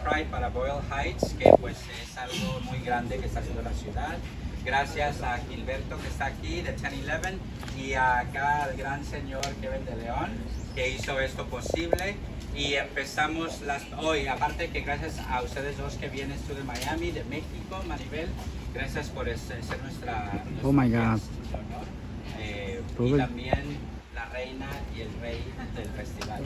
Pride para Boyle Heights, que pues es algo muy grande que está haciendo la ciudad. Gracias a Gilberto que está aquí de 1011 y acá al gran señor Kevin de León que hizo esto posible. Y empezamos hoy, aparte que gracias a ustedes dos que vienes tú de Miami, de México, Maribel, gracias por ser nuestra oh my God. Y también la reina y el rey del festival.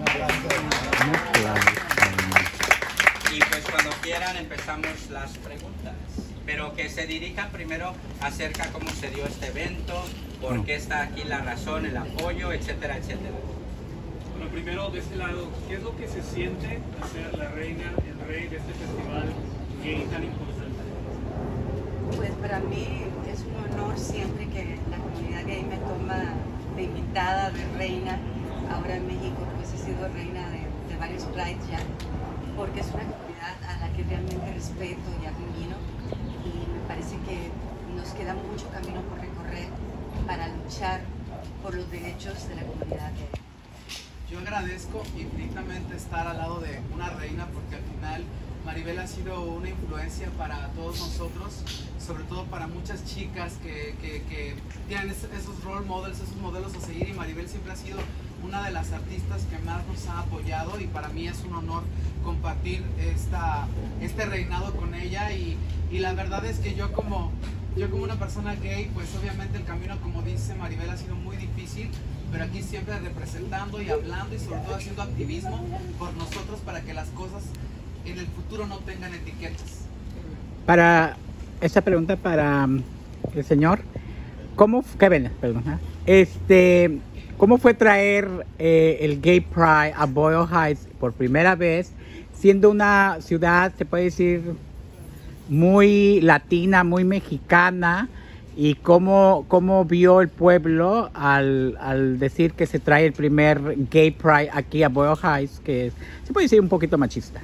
Y pues cuando quieran empezamos las preguntas, pero que se dirijan primero acerca cómo se dio este evento, por qué está aquí la razón, el apoyo, etcétera, etcétera. Bueno, primero de este lado, ¿qué es lo que se siente ser la reina, el rey de este festival gay tan importante? Pues para mí es un honor siempre que la comunidad gay me toma de invitada, de reina. Ahora en México pues he sido reina de varios prides ya, porque es una comunidad a la que realmente respeto y admiro, y me parece que nos queda mucho camino por recorrer para luchar por los derechos de la comunidad gay. Yo agradezco infinitamente estar al lado de una reina, porque al final Maribel ha sido una influencia para todos nosotros, sobre todo para muchas chicas que tienen esos role models, esos modelos a seguir, y Maribel siempre ha sido una de las artistas que más nos ha apoyado, y para mí es un honor compartir este reinado con ella, y la verdad es que yo como una persona gay, pues obviamente el camino, como dice Maribel, ha sido muy difícil, pero aquí siempre representando y hablando y sobre todo haciendo activismo por nosotros para que las cosas en el futuro no tengan etiquetas. Para esta pregunta para el señor, Kevin, perdón, ¿cómo fue traer el Gay Pride a Boyle Heights por primera vez, siendo una ciudad, se puede decir, muy latina, muy mexicana? ¿Y cómo vio el pueblo al decir que se trae el primer Gay Pride aquí a Boyle Heights, que se puede decir un poquito machista?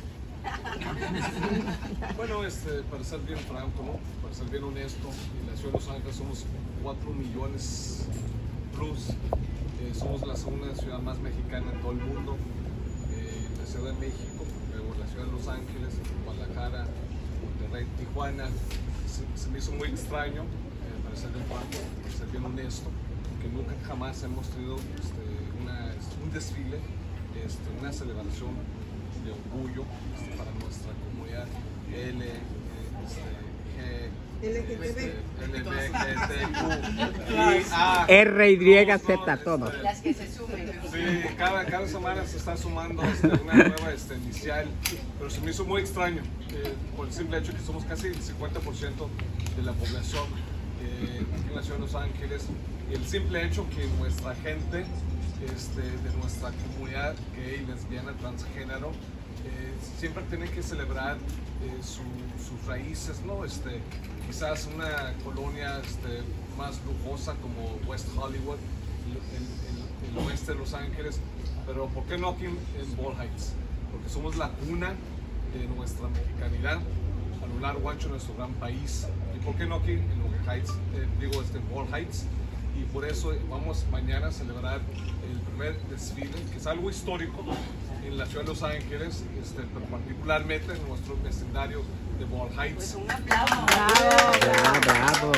Bueno, para ser bien franco, ¿no? Para ser bien honesto, en la ciudad de Los Ángeles somos 4 millones plus. Somos la segunda ciudad más mexicana en todo el mundo. La Ciudad de México, luego la ciudad de Los Ángeles, Guadalajara, Monterrey, Tijuana. Se me hizo muy extraño, para ser bien franco, para ser bien honesto, que nunca jamás hemos tenido un desfile, una celebración de orgullo para nuestra comunidad RYZ, todo. Las que se sumen. Sí, cada semana se está sumando una nueva inicial, pero se me hizo muy extraño por el simple hecho que somos casi el 50% de la población aquí en la ciudad de Los Ángeles, y el simple hecho que nuestra gente de nuestra comunidad gay, lesbiana, transgénero, siempre tienen que celebrar sus raíces, ¿no? Quizás una colonia más lujosa como West Hollywood, el oeste de Los Ángeles, pero ¿por qué no aquí en Boyle Heights? Porque somos la cuna de nuestra mexicanidad a lo largo ancho de nuestro gran país. ¿Y por qué no aquí en Boyle Heights? Y por eso vamos mañana a celebrar el primer desfile, que es algo histórico en la ciudad de Los Ángeles, pero particularmente en nuestro vecindario de Boyle Heights. Pues un aplauso. Bravo.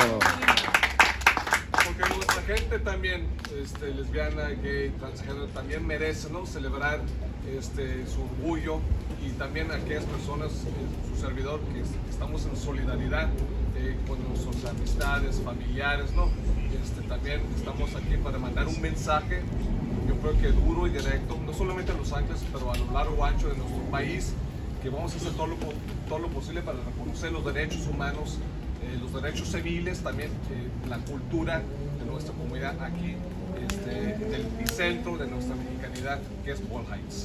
Porque nuestra gente también, lesbiana, gay, transgénero, también merece, ¿no? Celebrar su orgullo, y también aquellas personas, su servidor, que estamos en solidaridad con nuestras amistades, familiares, ¿no? También estamos aquí para mandar un mensaje, yo creo que duro y directo, no solamente a Los Ángeles, pero a lo largo ancho de nuestro país, que vamos a hacer todo lo posible para reconocer los derechos humanos, los derechos civiles, también la cultura de nuestra comunidad aquí, en el epicentro de nuestra mexicanidad, que es Boyle Heights.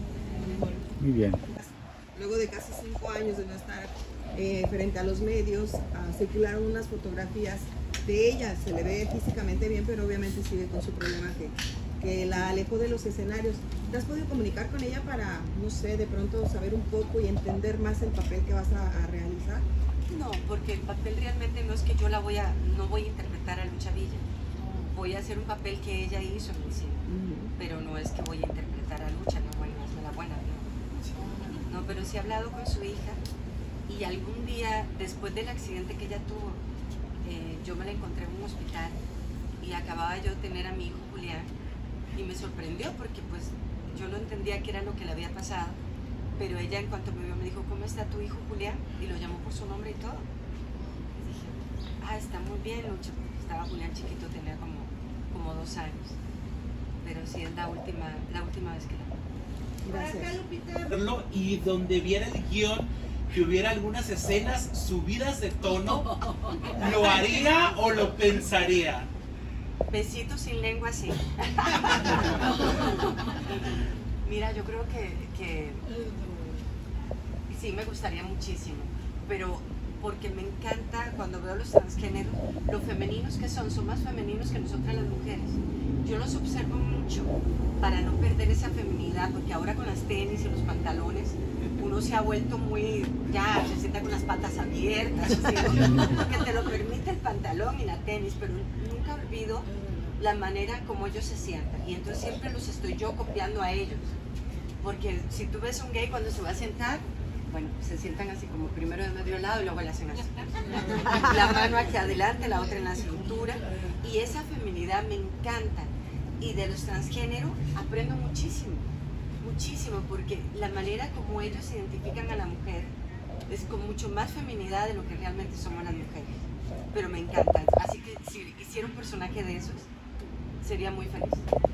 Muy bien. Luego de casi 5 años de no estar frente a los medios, circularon unas fotografías de ella. Se le ve físicamente bien, pero obviamente sigue con su problema que la alejó de los escenarios. ¿Te has podido comunicar con ella para, no sé, de pronto saber un poco y entender más el papel que vas a realizar? No, porque el papel realmente no es que yo no voy a interpretar a Lucha Villa. Voy a hacer un papel que ella hizo en el cine, pero no es que voy a interpretar a Lucha, la buena, no es la buena, no. No, pero sí he hablado con su hija y algún día, después del accidente que ella tuvo, yo me la encontré en un hospital y acababa yo de tener a mi hijo Julián y me sorprendió porque pues yo no entendía qué era lo que le había pasado, pero ella en cuanto me vio me dijo, ¿cómo está tu hijo Julián? Y lo llamó por su nombre y todo. Y dije, está muy bien, Lucho, porque estaba Julián chiquito, tenía como 2 años, pero sí es la última vez que la vi. Gracias. Y donde viera el guión que hubiera algunas escenas subidas de tono, ¿lo haría o lo pensaría? Besitos sin lengua, sí. Mira, yo creo que sí me gustaría muchísimo, pero porque me encanta cuando veo los transgéneros, lo femeninos que son más femeninos que nosotras las mujeres. Yo los observo mucho para no perder esa feminidad, porque ahora con las tenis y los pantalones, uno se ha vuelto muy, ya se sienta con las patas abiertas, así, porque te lo permite el pantalón y la tenis, pero nunca olvido la manera como ellos se sientan, y entonces siempre los estoy yo copiando a ellos, porque si tú ves un gay cuando se va a sentar, bueno, se sientan así como primero de medio lado y luego le hacen así. La mano aquí adelante, la otra en la cintura. Y esa feminidad me encanta. Y de los transgéneros aprendo muchísimo, muchísimo, porque la manera como ellos identifican a la mujer es con mucho más feminidad de lo que realmente somos las mujeres. Pero me encantan. Así que si hiciera un personaje de esos, sería muy feliz.